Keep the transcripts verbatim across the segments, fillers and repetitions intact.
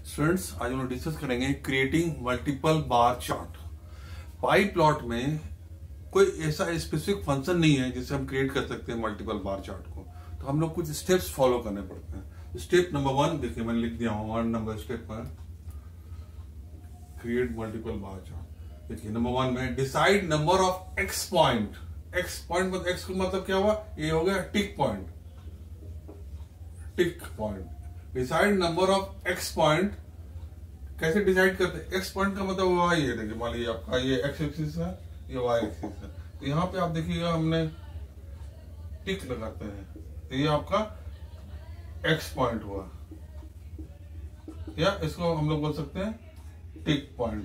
Students, आज हम लोग डिस्कस करेंगे creating multiple bar chart. Pie plot में कोई ऐसा स्पेसिफिक फंक्शन नहीं है जिससे हम क्रिएट कर सकते हैं मल्टीपल बार चार्ट को, तो हम लोग कुछ स्टेप्स फॉलो करने पड़ते हैं। स्टेप नंबर वन देखिए, मैंने लिख दिया हूं वन नंबर स्टेप पर क्रिएट मल्टीपल बार चार्ट। देखिए नंबर वन में decide number of X point. X point मतलब एक्स का मतलब क्या हुआ, ये हो गया tick point. Tick point decide number of X point. कैसे डिसाइड करते हैं? एक्स पॉइंट का मतलब वाई है। देखिए मान लीजिए आपका ये एक्स एक्सिस है, ये वाई एक्सिस है, तो यहाँ पे आप देखिएगा हमने टिक लगाते हैं, तो ये आपका एक्स पॉइंट हुआ, या इसको हम लोग बोल सकते हैं टिक पॉइंट।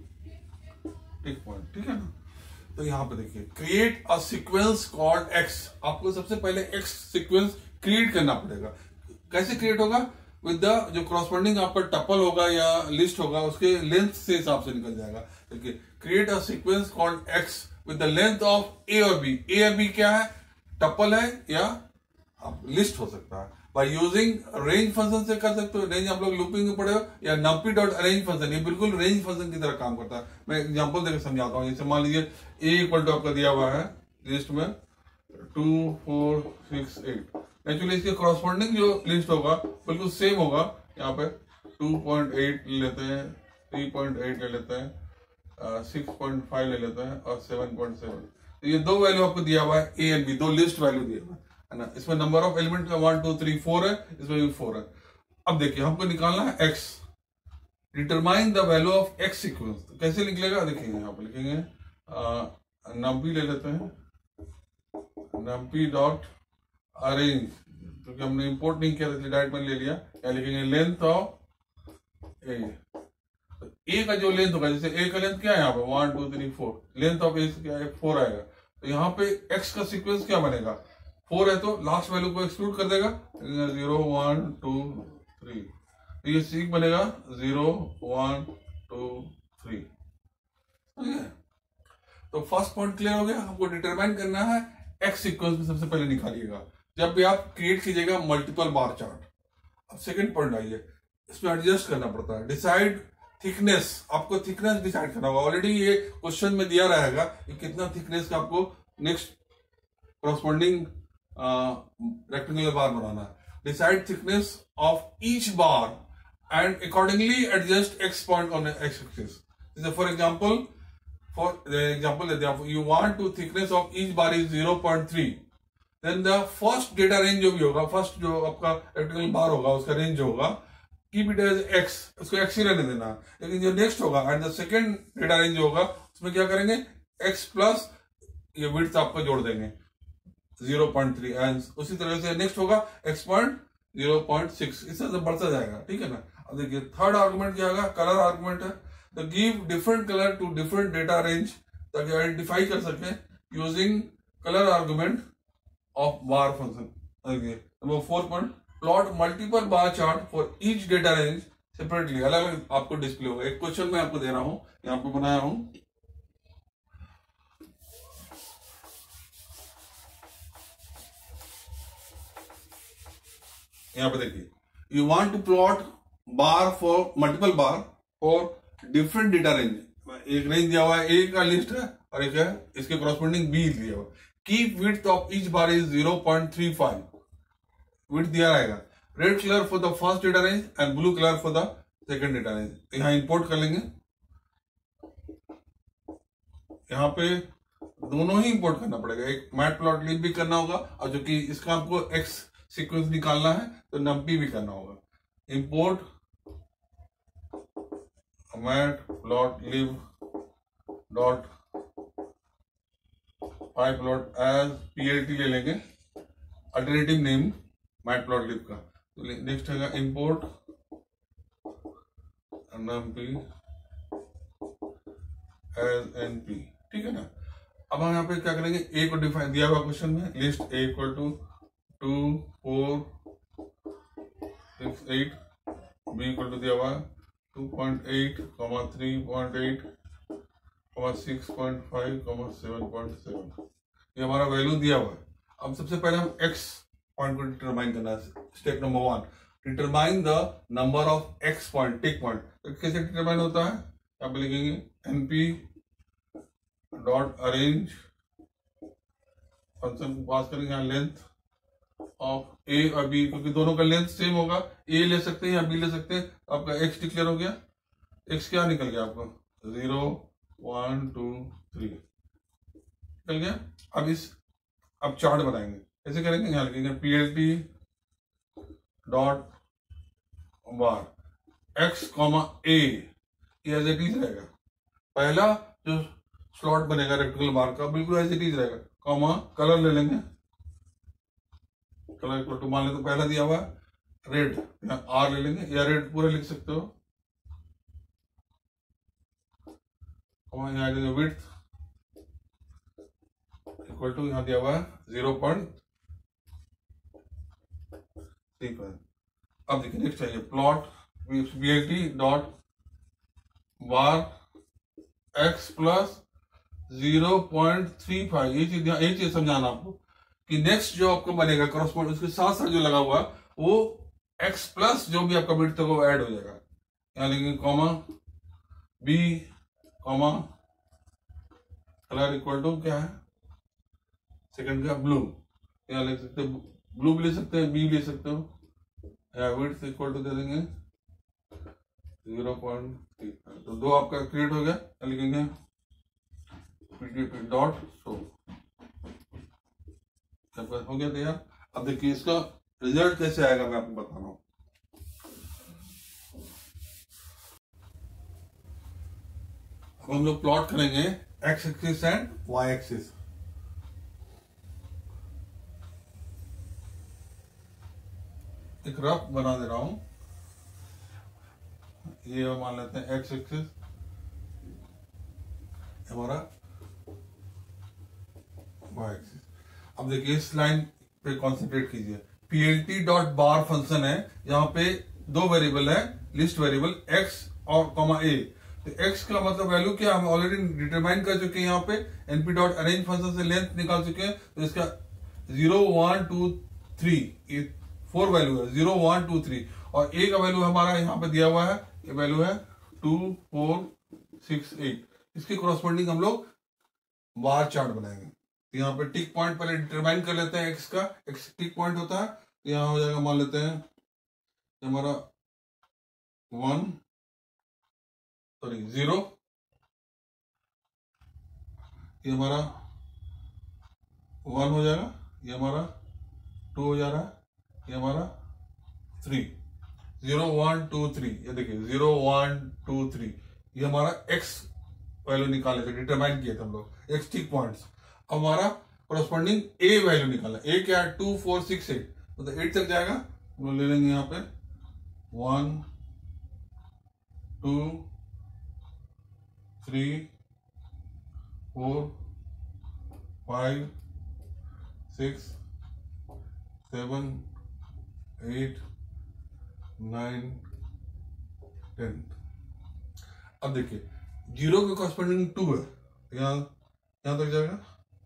टिक पॉइंट, ठीक है ना। तो यहाँ पे देखिए create a sequence called X. आपको सबसे पहले एक्स सीक्वेंस क्रिएट करना पड़ेगा। कैसे क्रिएट होगा? विद द जो कॉरस्पॉन्डिंग आपका टपल होगा या लिस्ट होगा उसके लेंथ से हिसाब से निकल जाएगा। देखिए create a sequence called X with the length of A और बी। ए और बी क्या है? टपल है या आप लिस्ट हो सकता है। बाय यूजिंग रेंज फंक्शन से कर सकते हो। रेंज आप लोग लूपिंग में पढ़े हो, या नंपी डॉट अरेंज फंक्शन, ये बिल्कुल रेंज फंक्शन की तरह काम करता है। मैं एग्जांपल देकर समझाता हूँ। जैसे मान लीजिए ए इक्वल टू आपका दिया हुआ है लिस्ट में two four six eight. Actually इसके कॉरस्पॉन्डिंग जो लिस्ट होगा बिल्कुल सेम होगा। यहाँ पे टू पॉइंट एट ले लेते हैं, थ्री पॉइंट एट ले लेते हैं, सिक्स पॉइंट फाइव ले लेते हैं और सेवन पॉइंट सेवन। तो ये दो वैल्यू आपको दिया हुआ है, ए एंड बी, दो लिस्ट वैल्यू दिया हुआ है ना। इसमें नंबर ऑफ एलिमेंट का वन टू थ्री फोर है, इसमें भी फोर है। अब देखिए हमको निकालना है X. Determine the value of X sequence. तो कैसे निकलेगा? देखिए यहाँ पे लिखेंगे नंपी ले लेते हैं, नंपी डॉट अरेंज, क्योंकि हमने इंपोर्ट नहीं किया था डायरेक्ट में ले लिया। क्या लिखेंगे? Length of A. तो ए का जो लेंथ होगा, जैसे ए का लेंथ क्या है यहाँ पे one two three four, length of A क्या है? फोर आएगा। तो यहाँ पे एक्स का सीक्वेंस क्या बनेगा? फोर है तो लास्ट वैल्यू को एक्सक्लूड कर देगा, जीरो वन टू थ्री, तो ये सीक बनेगा जीरो वन टू थ्री। ठीक है, तो फर्स्ट पॉइंट क्लियर हो गया। हमको डिटरमाइन करना है एक्स सीक्वेंस में सबसे पहले निकालिएगा जब भी आप क्रिएट कीजिएगा मल्टीपल बार चार्ट। अब सेकंड पॉइंट आइए, इसमें एडजस्ट करना पड़ता है। Decide thickness. आपको थिकनेस डिसाइड करना होगा। ऑलरेडी ये क्वेश्चन में दिया रहेगा कि कितना थिकनेस का आपको नेक्स्ट कॉरस्पॉन्डिंग रेक्टेंगुलर बार बनाना है। Decide thickness of each bar and accordingly adjust X point on X axis. जैसे फॉर एग्जांपल फॉर एग्जांपल लेते हैं, you want to thickness of each bar is zero point three, then the first data range जो भी होगा, first जो आपका rectangular बार होगा उसका रेंज जो होगा, कीप इट एज एक्स, उसको एक्स ही रहने देना। लेकिन जो नेक्स्ट होगा and the second data range जो होगा उसमें क्या करेंगे? एक्स प्लस ये विड्थ आपको जोड़ देंगे जीरो पॉइंट थ्री, एंड उसी तरह से नेक्स्ट होगा X point zero point six, इस तरह से बढ़ता जाएगा। ठीक है ना। अब देखिए थर्ड आर्गुमेंट क्या होगा? कलर आर्गुमेंट है। तो give different colour to different data range, ताकि आइडेंटिफाई कर सके using colour argument of bar function. Number four point plot multiple bar chart for each data range separately. अलग अलग आपको डिस्प्ले होगा। एक क्वेश्चन मैं आपको दे रहा हूं, यहां पे बनाया हूं। यहां पे देखिए, you want to plot bar for multiple bar for different data range. एक रेंज दिया हुआ है, ए का लिस्ट है और एक है इसके कॉरस्पॉन्डिंग बी दिया हुआ। Keep width of each bar is zero point three five, width दिया रहेगा। Red colour for the first data range and blue colour for the second data range. यहां इंपोर्ट कर लेंगे, यहां पे दोनों ही इंपोर्ट करना पड़ेगा। एक मैट प्लॉट लिब भी करना होगा, और जो कि इसका आपको एक्स सीक्वेंस निकालना है तो नंपी भी करना होगा। Import matplotlib dot pyplot as PLT ले लेंगे, alternative name matplotlib का। तो नेक्स्ट है इंपोर्ट नंपी एज एनपी। ठीक है ना। अब हम यहाँ पे क्या करेंगे? ए को डिफाइन दिया हुआ क्वेश्चन में, list A equal to two four six eight, B equal to दिया हुआ two point eight, three point eight, six point five, seven point seven, ये हमारा वैल्यू दिया हुआ है। अब सबसे पहले हम एक्स पॉइंट को डिटरमाइन करना है। Step number one, determine the number of X point, tick point. तो कैसे डिटरमाइन होता है, आप लिखेंगे एनपी डॉट अरेंज, फंक्शन को पास करेंगे यहाँ लेंथ ऑफ ए और बी, क्योंकि दोनों का लेंथ सेम होगा, ए ले सकते हैं या बी ले सकते हैं। आपका एक्स डिक्लेयर हो गया, एक्स क्या निकल गया आपका, जीरो वन टू थ्री निकल गया। अब इस अब चार्ट बनाएंगे, ऐसे करेंगे, यहाँ लिखेंगे P L T dot bar X comma A, as it is रहेगा। पहला जो स्लॉट बनेगा रेक्टेंगल बार का बिल्कुल एज इट इज रहेगा, कॉमा कलर ले लेंगे, कलर इक्वल टू मान ले तो पहला दिया हुआ रेड, यहाँ आर ले लेंगे या रेड पूरा लिख सकते हो, यहाँ विड्थ इक्वल टू यहाँ दिया हुआ है जीरो पॉइंट थ्री फाइव। अब देखिए नेक्स्ट चाहिए plot B L T dot bar X plus zero point three five. ये चीज ये चीज समझाना आपको कि नेक्स्ट जो आपका बनेगा क्रॉसपॉइंट उसके साथ साथ जो लगा हुआ वो एक्स प्लस जो भी आपका विड्थ वो ऐड हो जाएगा। यहाँ लिखेंगे comma B comma colour equal to क्या है सेकंड का ब्लू, यहाँ लिख सकते हो ब्लू भी ले सकते हैं बी ले सकते हो, या विड्थ इक्वल टू दे देंगे जीरो पॉइंट थ्री। तो दो आपका क्रिएट हो गया, लिखेंगे पीटीपी डॉट शो, हो गया तैयार। अब देखिए इसका रिजल्ट कैसे आएगा मैं आपको बता रहा हूं। अब हम लोग प्लॉट करेंगे X axis and Y axis. एक रफ बना दे रहा हूं, ये मान लेते हैं एक्स एक्सिस हमारा वाई एक्सिस। अब देखिए इस लाइन पे कॉन्सेंट्रेट कीजिए, पीएलटी डॉट बार फंक्शन है, यहाँ पे दो वेरिएबल है, लिस्ट वेरिएबल एक्स और कॉमा ए। तो एक्स का मतलब वैल्यू क्या हम ऑलरेडी डिटरमाइन कर चुके हैं, यहाँ पे एनपी डॉट अरेंज फंक्शन से लेंथ निकाल चुके हैं। तो इसका जीरो वन टू थ्री ये फोर वैल्यू है, जीरो वन टू थ्री, और ए का वैल्यू हमारा यहाँ पे दिया हुआ है, ये वैल्यू है टू फोर सिक्स एट। इसके कॉरस्पॉन्डिंग हम लोग बार चार्ट बनाएंगे। तो यहाँ पे टिक पॉइंट पहले डिटरमाइन कर लेते हैं, एक्स का एक्स टिक पॉइंट होता है, तो यहाँ हो जाएगा मान लेते हैं हमारा वन सॉरी जीरो, ये हमारा वन हो जाएगा, ये हमारा टू हो जा रहा है, ये हमारा three, zero one two three, ये देखिए जीरो वन टू थ्री, ये हमारा एक्स वैल्यू निकाले थे, डिटरमाइन किए थे हम लोग एक्स टिक पॉइंट्स। अब हमारा कोरस्पॉन्डिंग ए वैल्यू निकाला, ए क्या है टू फोर सिक्स एट, मतलब एट तक जाएगा, हम लोग ले लेंगे यहाँ पे one two three four five six seven eight nine ten. अब देखिए जीरो के कॉरस्पॉन्डिंग टू है, यहाँ यहाँ तक जाएगा,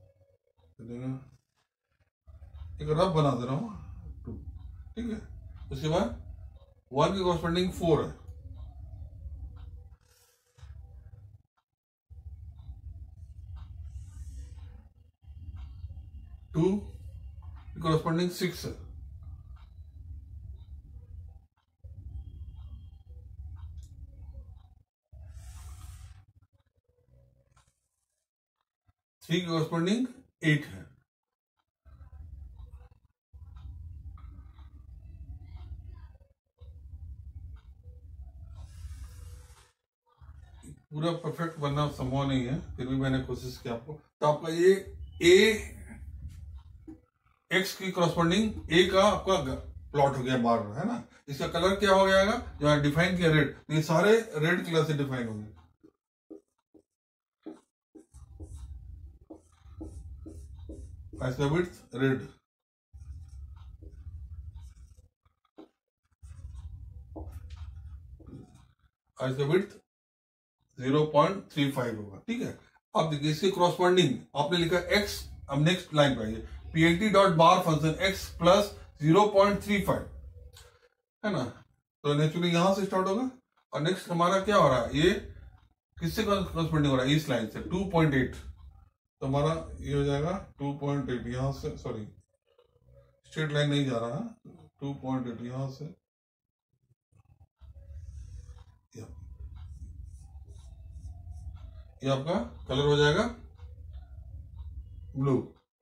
एक रफ बना दे रहा हूं टू, ठीक है। उसके बाद वन के कॉरस्पॉन्डिंग फोर है, टू के कॉरस्पॉन्डिंग सिक्स है, थ्री के कॉरस्पॉन्डिंग एट है, पूरा परफेक्ट बनना संभव नहीं है, फिर भी मैंने कोशिश की आपको। तो आपका ये ए एक्स की कॉरस्पॉन्डिंग ए का आपका प्लॉट हो गया बार, है ना। इसका कलर क्या हो जाएगा, जो डिफाइन किया रेड, ये सारे रेड कलर से डिफाइन होंगे। इसका विड्थ रेड, इसका width zero point three five होगा, ठीक है। अब देखिए इसके कॉरस्पॉन्डिंग आपने लिखा एक्स, अब नेक्स्ट लाइन पे आइए, PLT dot bar function X plus zero point three five, है ना। तो नेचुरली यहां से स्टार्ट होगा और नेक्स्ट हमारा क्या हो रहा है, ये किससे कॉरेस्पॉन्डिंग हो रहा है, इस लाइन से टू पॉइंट एट। तो हमारा ये हो जाएगा टू पॉइंट एट यहां से, सॉरी स्ट्रेट लाइन नहीं जा रहा है, टू पॉइंट एट यहां से ये आपका कलर हो जाएगा ब्लू,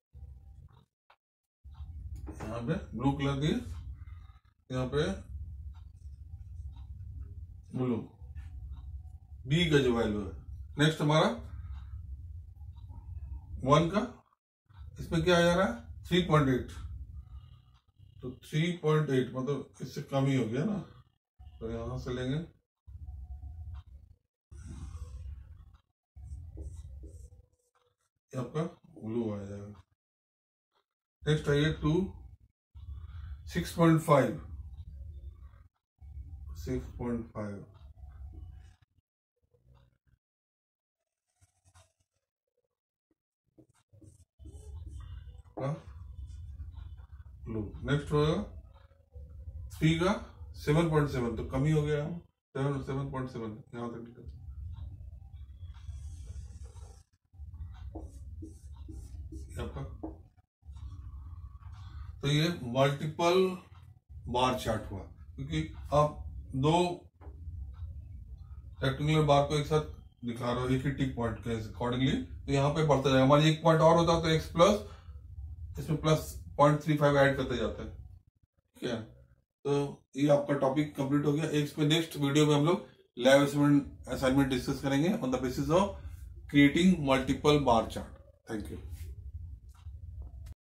यहाँ पे ब्लू कलर दिए, यहाँ पे ब्लू, बी का जो वैल्यू है। नेक्स्ट हमारा वन का, इसमें क्या आ जा रहा है थ्री पॉइंट एट, तो थ्री पॉइंट एट मतलब इससे कम ही हो गया ना, तो यहां से लेंगे आपका ब्लू आ जाएगा। नेक्स्ट आइए two six point five, six point five blue. Next होगा थ्री का सेवन पॉइंट सेवन, तो कम ही हो गया, सेवन सेवन पॉइंट सेवन यहां तक निकल। आपका तो ये मल्टीपल बार चार्ट हुआ, क्योंकि आप दो रेक्टेंगुलर बार को एक साथ दिखा रहे हो एक ही टिक पॉइंट के अकॉर्डिंगली, तो यहाँ पे बढ़ता जाएगा। हमारी एक पॉइंट और होता है तो एक्स प्लस, इसमें plus point three five add करते जाते हैं, ठीक है। तो ये आपका टॉपिक कंप्लीट हो गया। एक पे नेक्स्ट वीडियो में हम लोग लैब असाइनमेंट असाइनमेंट डिस्कस करेंगे on the basis of creating multiple bar chart. Thank you.